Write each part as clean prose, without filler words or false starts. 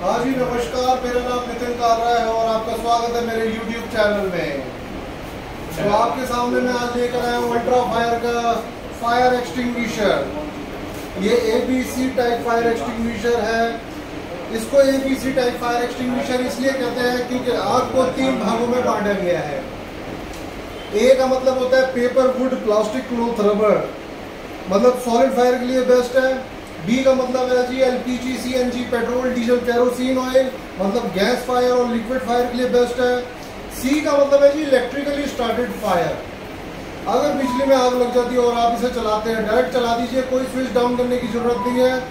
हाँ जी नमस्कार, मेरा नाम नितिन कारा है और आपका स्वागत है मेरे YouTube चैनल में। तो आपके सामने मैं आज लेकर आया हूँ अल्ट्रा फायर का फायर एक्सटिंग्विशर। ये ABC टाइप फायर एक्सटिंग्विशर है। इसको ABC टाइप फायर एक्सटिंग्विशर इसलिए कहते हैं क्योंकि आग को 3 भागों में बांटा गया है। A का मतलब होता है paper, wood, plastic, cloth, rubber, मतलब सॉलिड फायर के लिए बेस्ट है। B का मतलब है जी LPG, CNG, petrol, diesel, kerosene oil, मतलब गैस फायर और लिक्विड फायर के लिए बेस्ट है। C का मतलब है जी इलेक्ट्रिकली स्टार्टेड फायर। अगर बिजली में आग लग जाती है और आप इसे चलाते हैं, डायरेक्ट चला दीजिए, कोई स्विच डाउन करने की जरूरत नहीं है,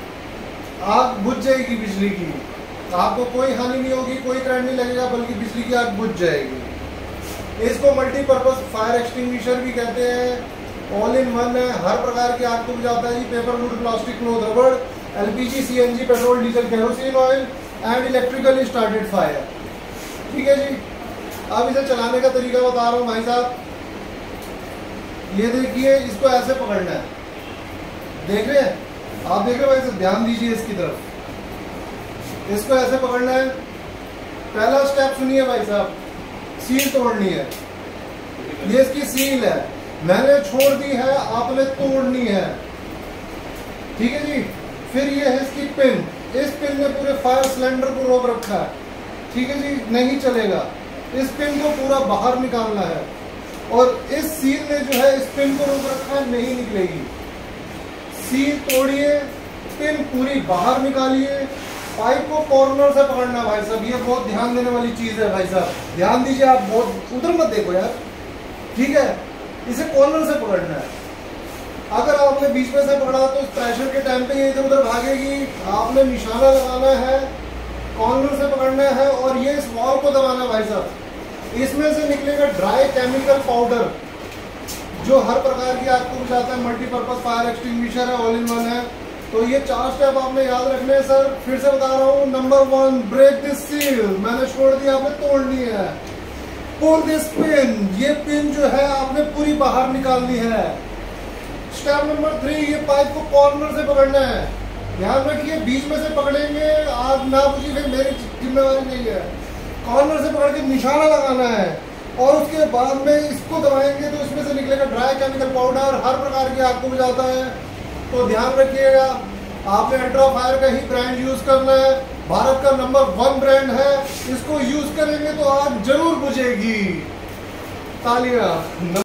आग बुझ जाएगी बिजली की। आपको कोई हानि नहीं होगी, कोई करंट नहीं लगेगा, बल्कि बिजली की आग बुझ जाएगी। इसको मल्टीपर्पज फायर एक्सटिंग्विशर भी कहते हैं। ऑल इन वन है, हर प्रकार की आग को बुझाता है जी। Paper, wood, plastic, cloth, rubber, LPG, CNG, petrol, diesel, kerosene oil and electrically started fire. ठीक है जी। अब इसे चलाने का तरीका बता रहा हूँ भाई साहब। ये देखिए, इसको ऐसे पकड़ना है, देख रहे हैं आप, देख रहे हैं भाई साहब, ध्यान दीजिए इसकी तरफ। इसको ऐसे पकड़ना है। पहला स्टेप सुनिए भाई साहब, सील तोड़नी है। ये इसकी सील है, मैंने छोड़ दी है, आपने तोड़नी है। ठीक है जी। फिर ये है इसकी पिन। इस पिन ने पूरे फायर सिलेंडर को रोक रखा है। ठीक है जी, नहीं चलेगा। इस पिन को पूरा बाहर निकालना है और इस सील ने जो है इस पिन को रोक रखा है, नहीं निकलेगी। सील तोड़िए, पिन पूरी बाहर निकालिए, पाइप को कॉर्नर से पकड़ना भाई साहब। ये बहुत ध्यान देने वाली चीज है भाई साहब, ध्यान दीजिए आप, बहुत उधर मत देखो यार। ठीक है, इसे कॉर्नर से पकड़ना है। अगर आपने बीच में से पकड़ा तो प्रेशर के टाइम पे ये इधर उधर भागेगी। आपने निशाना लगाना है, कॉर्नर से पकड़ना है और ये इस वॉल को दबाना है भाई साहब। इसमें से निकलेगा ड्राई केमिकल पाउडर, जो हर प्रकार की आग को बुझाता है। मल्टीपर्पज फायर एक्सटिंग्विशर है, ऑल इन वन है। तो ये 4 स्टेप आपने याद रखने हैं सर। फिर से बता रहा हूँ। नंबर 1, ब्रेक दिस सील, मैंने छोड़ दी, आपने तोड़नी है। पुल दिस पिन, ये पिन जो है आपने पूरी बाहर निकालनी है। स्टेप नंबर 3, ये पाइप को कॉर्नर से पकड़ना है। ध्यान रखिए, बीच में से पकड़ेंगे, आग ना बुझी फिर मेरी जिम्मेवारी नहीं है। कॉर्नर से पकड़ के निशाना लगाना है और उसके बाद में इसको दबाएंगे तो इसमें से निकलेगा ड्राई केमिकल पाउडर, हर प्रकार की आग को बुझाता है। तो ध्यान रखिएगा, आपने अल्ट्रा फायर का ही ब्रांड यूज करना है। भारत का नंबर 1 ब्रांड है। इसको यूज करेंगे तो आग जरूर बुझेगी। तालियां।